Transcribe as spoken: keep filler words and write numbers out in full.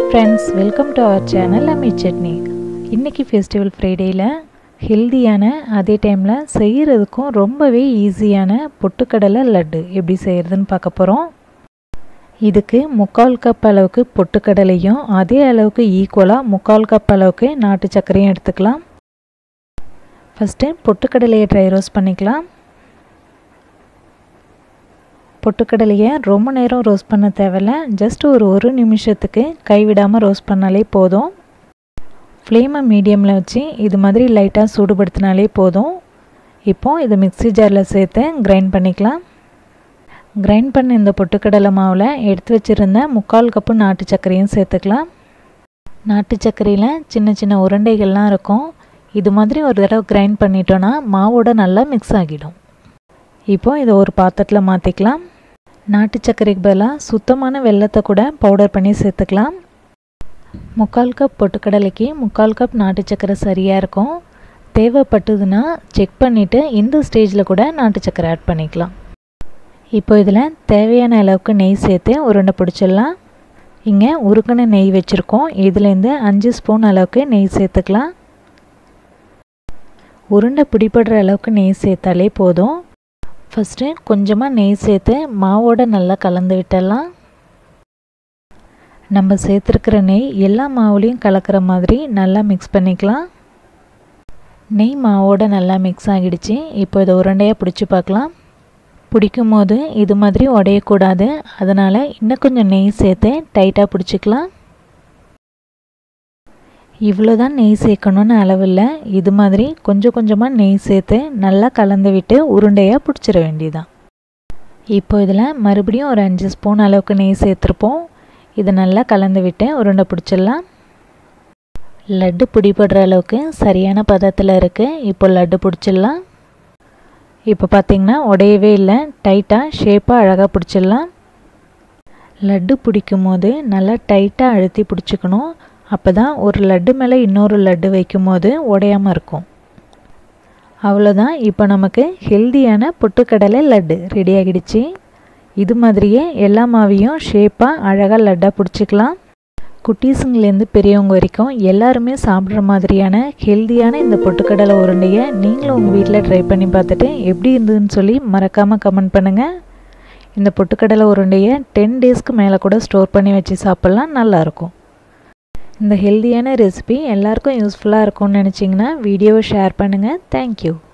friends, welcome to our channel Ammi Chutney. இன்னைக்கு festival Fridayல ஹெல்தியான அதே டைம்ல செய்யிறதுக்கும் ரொம்பவே ஈஸியான பொட்டுக்கடலை லட்டு எப்படி செய்யிறதுன்னு பார்க்க போறோம். இதுக்கு முக்கால் கப் அளவுக்கு பொட்டுக்கடலையும் அதே அளவுக்கு ஈக்குவலா முக்கால் கப் அளவுக்கு நாட்டு சர்க்கரையும் எடுத்துக்கலாம். ஃபர்ஸ்ட் பொட்டுக்கடலையை dry roast பண்ணிக்கலாம். பொட்டுக்கடலையை ரொம்ப நேரம் ரோஸ்ட் பண்ண தேவையில்ல, ஜஸ்ட் ஒரு ஒரு நிமிஷத்துக்கு கைவிடாமல் ரோஸ்ட் பண்ணாலே போதும். ஃப்ளேமை மீடியமில் வச்சு இது மாதிரி லைட்டாக சூடுபடுத்தினாலே போதும். இப்போது இதை மிக்ஸி ஜாரில் சேர்த்து கிரைண்ட் பண்ணிக்கலாம். கிரைண்ட் பண்ண இந்த பொட்டுக்கடலை மாவில் எடுத்து வச்சுருந்த முக்கால் கப்பு நாட்டு சர்க்கரையும் சேர்த்துக்கலாம். நாட்டு சர்க்கரையில் சின்ன சின்ன உருண்டைகள்லாம் இருக்கும். இது மாதிரி ஒரு தடவை கிரைண்ட் பண்ணிட்டோன்னா மாவோட நல்லா மிக்ஸ் ஆகிடும். இப்போ இதை ஒரு பாத்திரத்தில் மாற்றிக்கலாம். நாட்டு சர்க்கரைக்கு பதிலாக சுத்தமான வெல்லத்தை கூட பவுடர் பண்ணி சேர்த்துக்கலாம். முக்கால் கப் பொட்டுக்கடலைக்கு முக்கால் கப் நாட்டு சர்க்கரை சரியாக இருக்கும். தேவைப்பட்டதுன்னா செக் பண்ணிவிட்டு இந்த ஸ்டேஜில் கூட நாட்டு சர்க்கரை ஆட் பண்ணிக்கலாம். இப்போ இதில் தேவையான அளவுக்கு நெய் சேர்த்து உருண்டை பிடிச்சிடலாம். இங்கே உருக்கின நெய் வச்சுருக்கோம். இதுலேருந்து அஞ்சு ஸ்பூன் அளவுக்கு நெய் சேர்த்துக்கலாம். உருண்டை பிடிப்படுற அளவுக்கு நெய் சேர்த்தாலே போதும். ஃபஸ்ட்டு கொஞ்சமாக நெய் சேர்த்து மாவோட நல்லா கலந்து விட்டுடலாம். நம்ம சேர்த்துருக்கிற நெய் எல்லா மாவுலேயும் கலக்கிற மாதிரி நல்லா மிக்ஸ் பண்ணிக்கலாம். நெய் மாவோட நல்லா மிக்ஸ் ஆகிடுச்சு. இப்போ இதை உருண்டையாக பிடிச்சி பார்க்கலாம். பிடிக்கும் போது இது மாதிரி உடையக்கூடாது, அதனால் இன்னும் கொஞ்சம் நெய் சேர்த்து டைட்டாக பிடிச்சிக்கலாம். இவ்வளோ தான் நெய் சேர்க்கணுன்னு அளவில்லை, இது மாதிரி கொஞ்சம் கொஞ்சமாக நெய் சேர்த்து நல்லா கலந்து விட்டு உருண்டையாக பிடிச்சிட வேண்டியதான். இப்போ இதில் மறுபடியும் ஒரு அஞ்சு ஸ்பூன் அளவுக்கு நெய் சேர்த்துருப்போம். இதை நல்லா கலந்து விட்டு உருண்டை பிடிச்சிடலாம். லட்டு பிடிப்படுற அளவுக்கு சரியான பதத்தில் இருக்குது. இப்போ லட்டு பிடிச்சிடலாம். இப்போ பார்த்திங்கன்னா உடையவே இல்லை, டைட்டாக ஷேப்பாக அழகாக பிடிச்சிடலாம். லட்டு பிடிக்கும் போது நல்லா டைட்டாக அழுத்தி பிடிச்சிக்கணும். அப்போ தான் ஒரு லட்டு மேலே இன்னொரு லட்டு வைக்கும் போது உடையாமல் இருக்கும். அவ்வளோதான். இப்போ நமக்கு ஹெல்தியான பொட்டுக்கடலை லட்டு ரெடி ஆகிடுச்சு. இது மாதிரியே எல்லா மாவையும் ஷேப்பாக அழகாக லட்டாக பிடிச்சிக்கலாம். குட்டீஸுங்கலேருந்து பெரியவங்க வரைக்கும் எல்லாருமே சாப்பிட்ற மாதிரியான ஹெல்தியான இந்த பொட்டுக்கடலை உருண்டையை நீங்களும் உங்கள் வீட்டில் ட்ரை பண்ணி பார்த்துட்டு எப்படி இருந்ததுன்னு சொல்லி மறக்காமல் கமெண்ட் பண்ணுங்கள். இந்த பொட்டுக்கடலை உருண்டையை டென் டேஸ்க்கு மேலே கூட ஸ்டோர் பண்ணி வச்சு சாப்பிட்லாம், நல்லாயிருக்கும். இந்த ஹெல்தியான ரெசிபி எல்லாருக்கும் யூஸ்ஃபுல்லாக இருக்கும்னு நினச்சிங்கன்னா வீடியோவை ஷேர் பண்ணுங்கள். தேங்க்யூ.